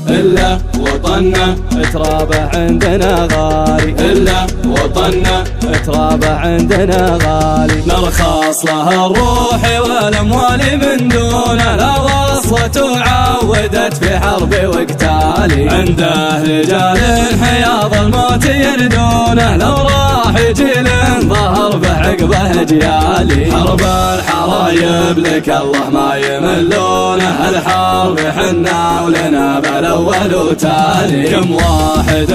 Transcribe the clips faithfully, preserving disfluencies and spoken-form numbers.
إلا وطننا ترابه عندنا غالي، إلا وطننا ترابه عندنا غالي. نرخص له الروح والأموال من دونه، لا وصلة عودت في حرب وقتالي. عنده رجال حياض الموت يردونه، لو راح جيل ظهر به عقبه جيالي. حرب الحرايب لك الله ما يملونه، الحرب حنا ولنا بالاول وتالي. كم واحد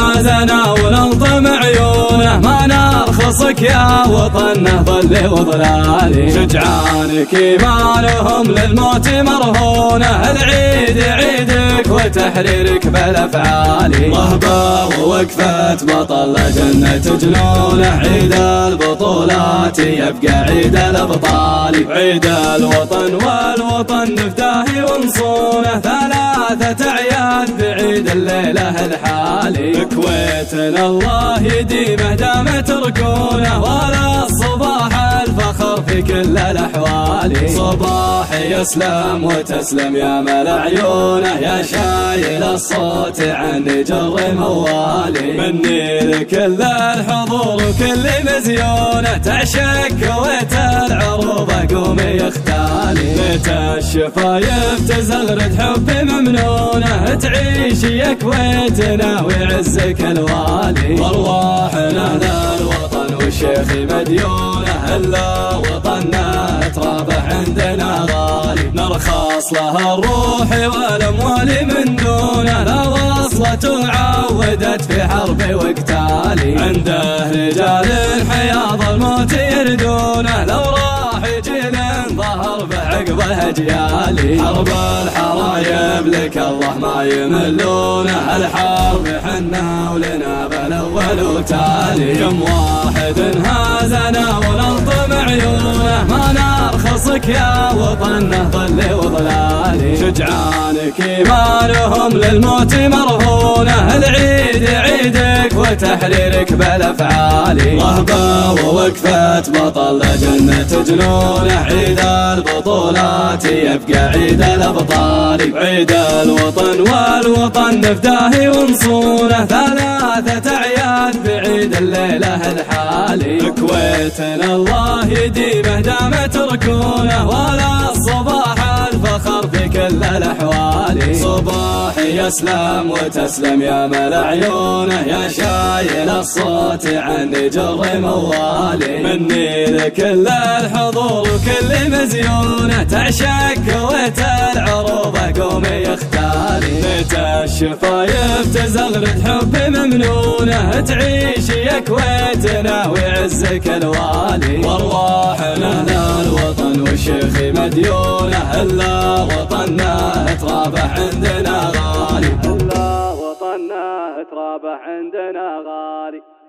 هازنا ونلطم عيونه، ما نرخصك يا وطننا ظل وظلالي. شجعانك ايمانهم للموت مرهونه، العيد عيدك وتحريرك بالافعالي. رهبه ووقفه بطل جنة جنونه، عيد البطولات يبقى عيد الابطال. عيد الوطن والوطن نفداه ونصونه، ثلاثة اعياد بعيد الليله الحالي. كويتنا الله يديمه دام تركونه، ولا الصباح الفخر في كل الاحوال. صباح يسلم وتسلم يا ملا عيونه، يا شايل الصوت عن جر موالي. مني لكل الحضور وكل مزيونه، تعشق كويت العروبه قومي اختالي. بيت الشفايف تزغرد حب ممنونه، تعيش يا كويتنا ويعزك الوالي. وارواحنا للوطن والشيخ مديونه، الا وطننا ترابه عندنا غالي. نرخص له الروح والاموال من دونه، لا وصلة عودت في حرب وقتالي. عنده رجال حياض الموت يردونه، لو راح جيل ظهر بعقبه جيالي. حرب الحرايب لك الله ما يملونه، الحرب حنا ولنا بالاول وتالي. كم واحد هازنا ونلطم عيونه، ما نرخصك يا وطننا ظل وظلالي. شجعانك ايمانهم للموت مرهونه، العيد عيدك وتحريرك بالافعالي. رهبه ووقفه بطل جنة جنونه، عيد البطولات يبقى عيد الابطال. عيد الوطن والوطن نفداه ونصونه، ثلاثة اعياد بعيد الليله الحالي. كويتنا الله يديمه دام تركونه، ولا الصباح الفخر في كل الاحوال. صباح يسلم وتسلم يا ملا عيونه، يا شايل الصوت عن جر موالي. مني لكل الحضور وكل مزيونه، تعشق كويت العروبه قومي اختالي. بيت الشفايف تزغرد حب ممنونه، تعيش يا كويتنا ويعزك الوالي. وارواحنا للوطن والشيخ مديونه، الا وطننا ترابه عندنا غالي. إلا وطننا ترابه عندنا غالي.